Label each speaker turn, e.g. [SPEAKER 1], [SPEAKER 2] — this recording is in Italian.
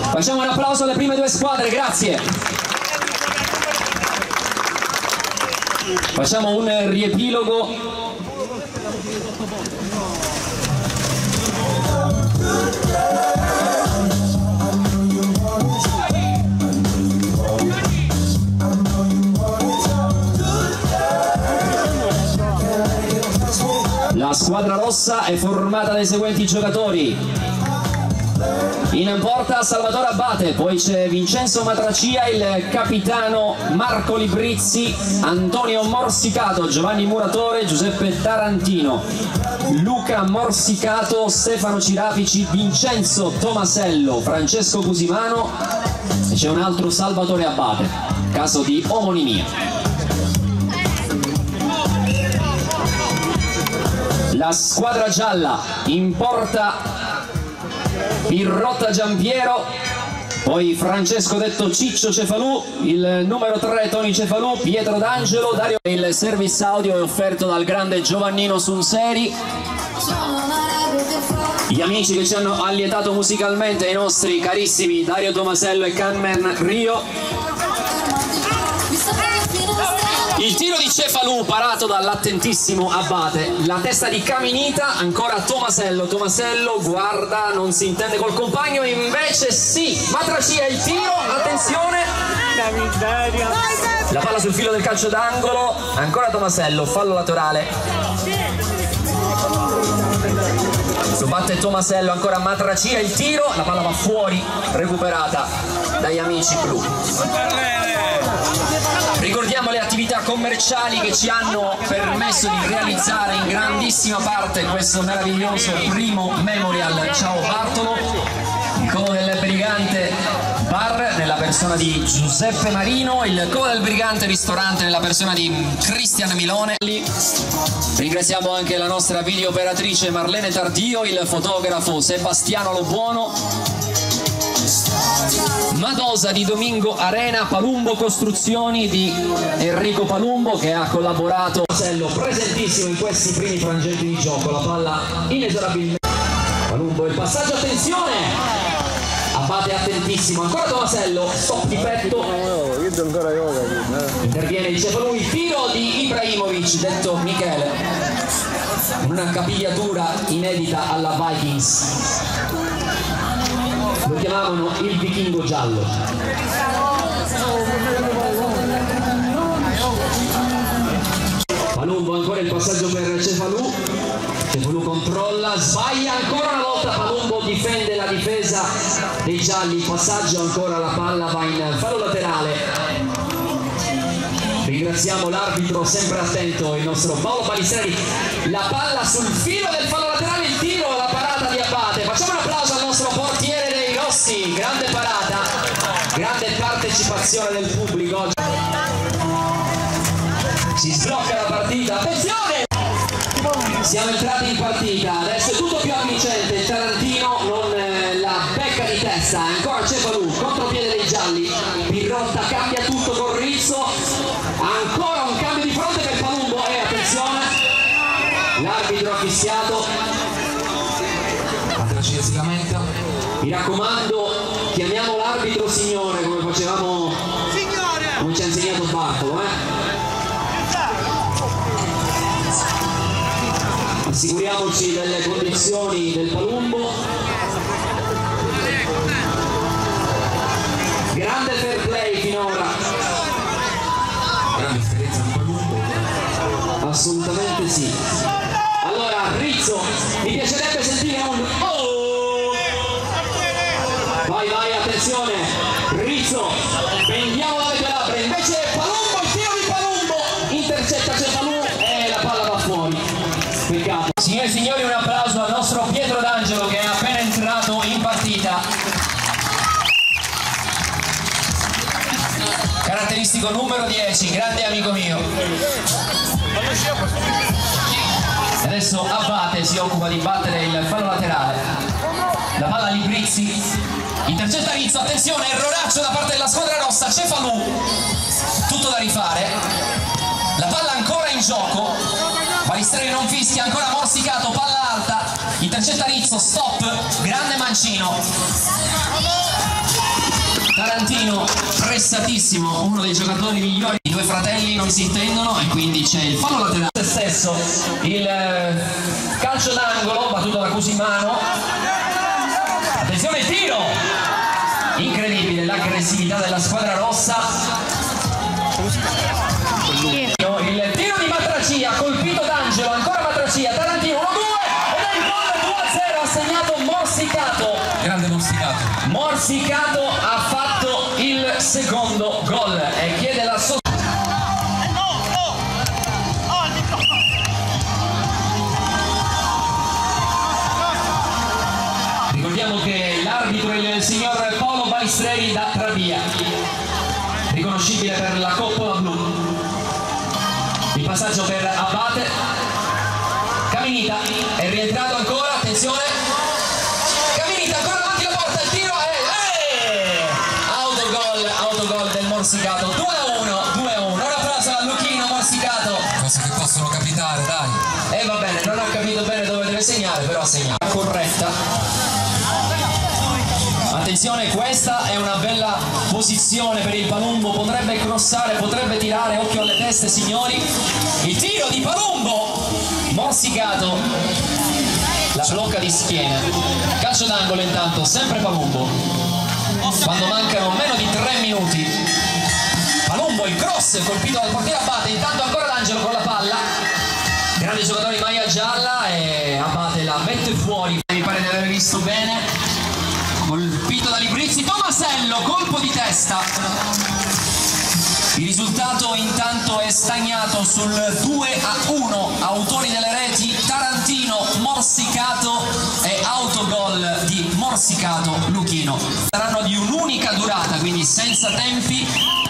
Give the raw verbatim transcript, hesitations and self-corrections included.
[SPEAKER 1] Facciamo un applauso alle prime due squadre, grazie. Facciamo un riepilogo. La squadra rossa è formata dai seguenti giocatori: in porta Salvatore Abate, poi c'è Vincenzo Matracia, il capitano Marco Librizzi, Antonio Morsicato, Giovanni Muratore, Giuseppe Tarantino, Luca Morsicato, Stefano Cirapici, Vincenzo Tomasello, Francesco Cusimano e c'è un altro Salvatore Abate, caso di omonimia. La squadra gialla, in porta Pirrotta Giampiero, poi Francesco detto Ciccio Cefalù, il numero tre Toni Cefalù, Pietro D'Angelo, Dario. Il service audio è offerto dal grande Giovannino Sunseri. Gli amici che ci hanno allietato musicalmente, i nostri carissimi Dario Tomasello e Carmen Rio. Il tiro di Cefalù parato dall'attentissimo Abate, la testa di Caminita, ancora Tomasello, Tomasello guarda, non si intende col compagno, invece sì, Matracia il tiro, attenzione, la palla sul filo del calcio d'angolo, ancora Tomasello, fallo laterale, lo batte Tomasello, ancora Matracia il tiro, la palla va fuori, recuperata dagli amici blu. Ricordiamo le attività commerciali che ci hanno permesso di realizzare in grandissima parte questo meraviglioso primo Memorial Ciao Bartolo, il Covo del Brigante Bar nella persona di Giuseppe Marino, il Covo del Brigante Ristorante nella persona di Cristian Milone. Ringraziamo anche la nostra videooperatrice Marlene Tardio, il fotografo Sebastiano Lobuono, Madosa di Domingo Arena, Palumbo Costruzioni di Enrico Palumbo che ha collaborato. Presentissimo in questi primi frangenti di gioco, la palla inesorabilmente. Palumbo, il passaggio, attenzione! Abate attentissimo, ancora Tomasello, stop di petto. Interviene di Cefalù, il tiro di Ibrahimovic, detto Michele, una capigliatura inedita alla Vikings. Lo chiamavano il vichingo giallo. Palumbo, ancora il passaggio per Cefalù. Cefalù controlla, sbaglia ancora una volta. Palumbo difende la difesa dei gialli. Il passaggio, ancora la palla va in fallo laterale. Ringraziamo l'arbitro sempre attento, il nostro Paolo Balistreri. La palla sul filo del fallo laterale, il tiro, la parata di Abate. Facciamo un applauso al nostro portiere dei Rossi, grande parata, grande partecipazione del pubblico. Si sblocca la partita, attenzione! Siamo entrati in partita, adesso è tutto più avvincente, il Tarantino non eh, la becca di testa, ancora Cefalù, contropiede dei gialli, Pirrotta cambia tutto con Rizzo, ancora un cambio di fronte per Palumbo e attenzione, l'arbitro ha fischiato, Matracia si lamenta, mi raccomando chiamiamo l'arbitro signore come facevamo, come ci ha insegnato Bartolo, eh? Assicuriamoci delle condizioni del Palumbo. Grande fair play finora. Grande esperienza del Palumbo. Assolutamente sì. Allora Rizzo, mi piacerebbe sentire un oh! Vai vai, attenzione, Rizzo, prendiamo dalle tue labbra, invece Palumbo, il tiro di Palumbo, intercetta Cefalù e la palla va fuori. Peccato. Signore e signori, un applauso al nostro Pietro D'Angelo che è appena entrato in partita. Caratteristico numero dieci, grande amico mio. Adesso Abate si occupa di battere il fallo laterale. La palla a Librizzi. Intercetta Rizzo, attenzione, erroraccio da parte della squadra rossa, Cefalù. Tutto da rifare. La palla ancora in gioco. Balistreri non fischia, ancora Morsicato, palla alta, intercetta Rizzo, stop, grande mancino. Tarantino pressatissimo, uno dei giocatori migliori. I due fratelli non si intendono e quindi c'è il fallo laterale. Stesso il calcio d'angolo battuto da Cusimano. Attenzione il tiro! Incredibile l'aggressività della squadra rossa. Il tiro di Matracia, colpito d'Angelo, ancora Matracia, Tarantino uno due ed è il gol due a zero, ha segnato Morsicato. Grande Morsicato. Morsicato ha fatto il secondo gol e chiede la sospensione. Ricordiamo che l'arbitro è il signor Paolo Baistreri da Trabia, riconoscibile per la coppola blu. Il passaggio per Abate, Caminita è rientrato ancora, attenzione, Caminita ancora davanti alla porta, il tiro è autogol, autogol del Morsicato, due a uno, due a uno. Un applauso a Luchino Morsicato.
[SPEAKER 2] Cose che possono capitare, dai.
[SPEAKER 1] E eh, va bene, non ha capito bene dove deve segnare, però ha segnato. Corretta. Attenzione, questa è una bella posizione per il Palumbo, potrebbe crossare, potrebbe tirare, occhio alle teste signori. Il tiro di Palumbo, Morsicato la blocca di schiena. Calcio d'angolo intanto, sempre Palumbo. Quando mancano meno di tre minuti, Palumbo, il cross colpito dal portiere Abate, intanto ancora l'Angelo con la palla. Grande giocatore di maglia gialla e Abate la mette fuori, mi pare di aver visto bene. Colpito da Librizzi, Tomasello, colpo di testa. Il risultato intanto è stagnato sul due a uno. Autori delle reti Tarantino, Morsicato e autogol di Morsicato Luchino. Saranno di un'unica durata, quindi senza tempi.